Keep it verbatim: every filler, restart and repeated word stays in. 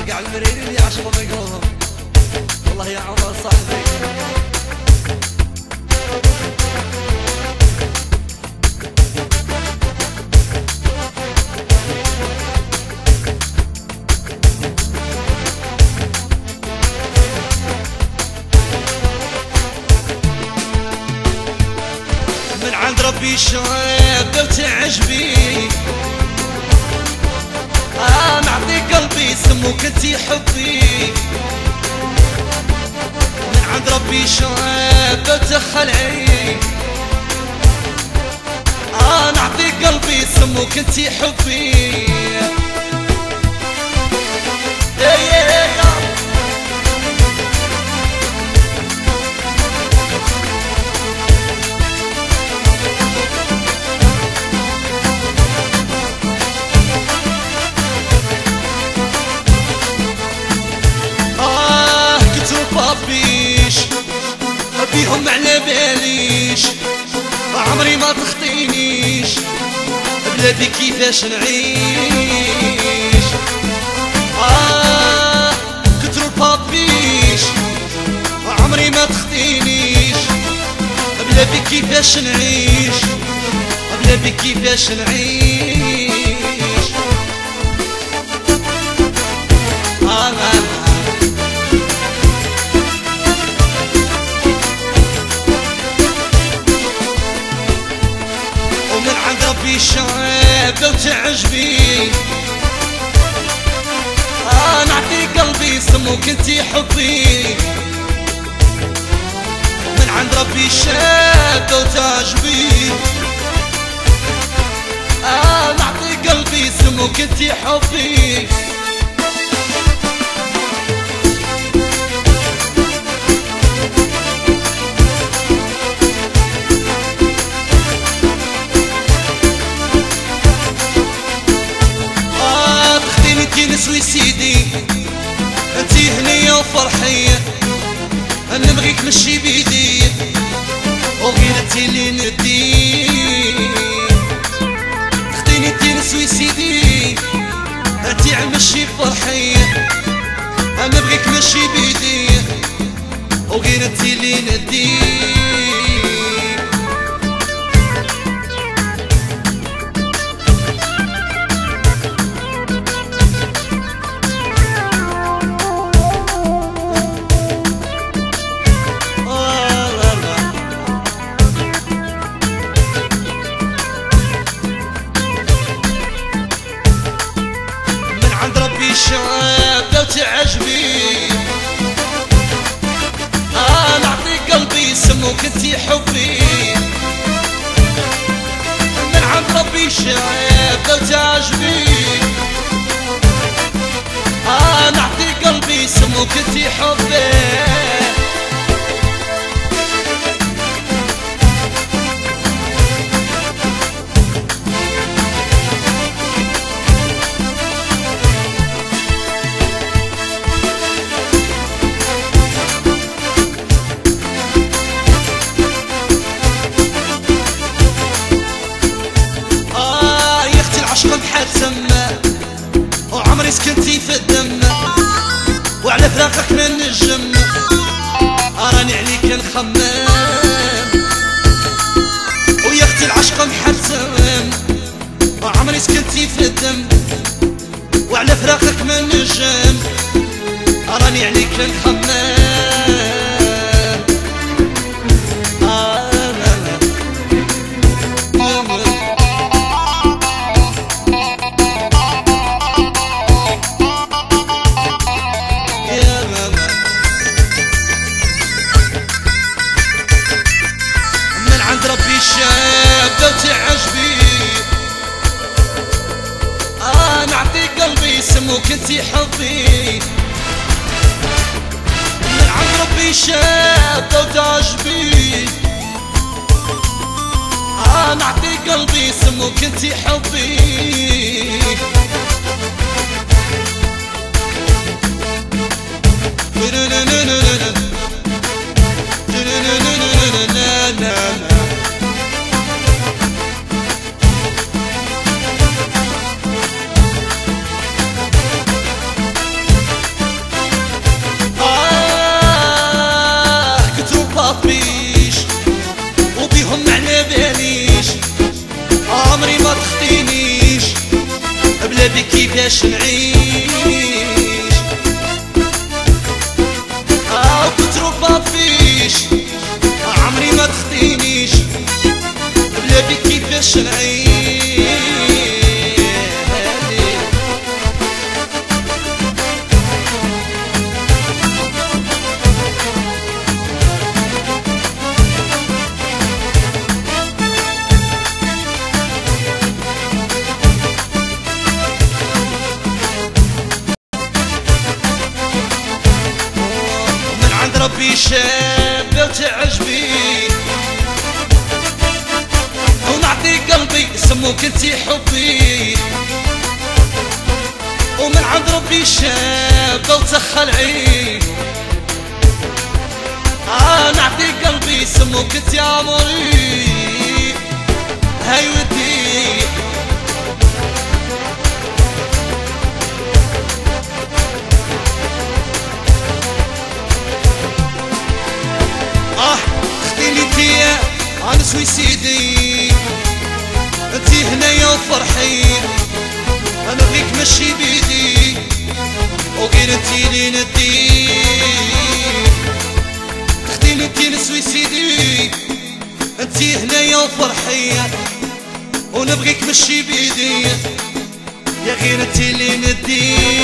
كاع المريري اللي عاشقوا مقلوبهم. والله يا عمر صاحبي من عند ربي شاب وتعجبي. آه نعطي قلبي سموك انتي حبي. من عند ربي شاب وتخلعي. آه نعطي قلبي سموك انتي حبي. بيهم على باليش عمري ما تخطينيش بلا بي كيفاش نعيش. آه كترو البابيش عمري ما تخطينيش بلا بي كيفاش نعيش بلا بي كيفاش نعيش. آه آه ربي شاب وتعجبي. آه نعطي قلبي سموك انتي حبي. من عند ربي شاب وتعجبي. آه نعطي قلبي سموك انتي حبي. نسوي سيدي انتي هنية وفرحية. نبغيك مشي بيدي وغير انتي اللي ندي. تخديني انتي نسوي سيدي انتي عمشي فرحية. نبغيك مشي بيدي وغير انتي اللي ندي. شاب وتعجبي. آه نعطي قلبي سموك انتي حبي. من عند ربي شاب وتعجبي. آه نعطي قلبي سموك انتي حبي. سما وعمري سكنتي في الدم وعلى فراقك من الجم. راني عليك نخمم ويا اختي العشق محتم. وعمري سكنتي في الدم وعلى فراقك من الجم. راني عليك نخمم. شاب وتعجبي. آه نعطي قلبي سموك انتي حبي. من عند ربي شاب وتعجبي. آه نعطي قلبي سموك انتي حبي. كيفاش نعيش. اه كتروب ما فيش عمري ما تخدينيش بلا بيك كيفاش نعيش. ربي شابة وتعجبي ونعطي قلبي سموك انتي حبي. ومن عند ربي شابة وتخل عين اه نعطي قلبي سموك انتي عمري. هاي ودي انا سويسيدي انتي هنايا وفرحين. انا بغيك ماشي بيدي وغير انتي لي نديك. خديني انتي سويسيدي انتي هنايا وفرحين ونبغيك ماشي بيدي يا غير انتي لي نديك.